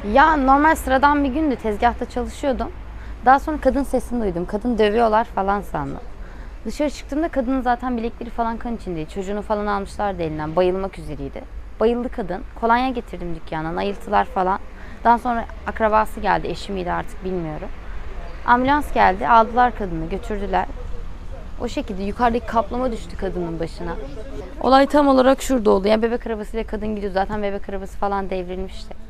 Ya normal sıradan bir gündü. Tezgahta çalışıyordum. Daha sonra kadın sesini duydum. Kadın dövüyorlar falan sandım. Dışarı çıktığımda kadının zaten bilekleri falan kan içindeydi. Çocuğunu falan almışlardı elinden. Bayılmak üzereydi. Bayıldı kadın. Kolonya getirdim dükkandan. Ayılttılar falan. Daha sonra akrabası geldi. Eşi miydi artık bilmiyorum. Ambulans geldi. Aldılar kadını. Götürdüler. O şekilde yukarıdaki kaplama düştü kadının başına. Olay tam olarak şurada oldu. Yani bebek arabasıyla kadın gidiyor. Zaten bebek arabası falan devrilmişti.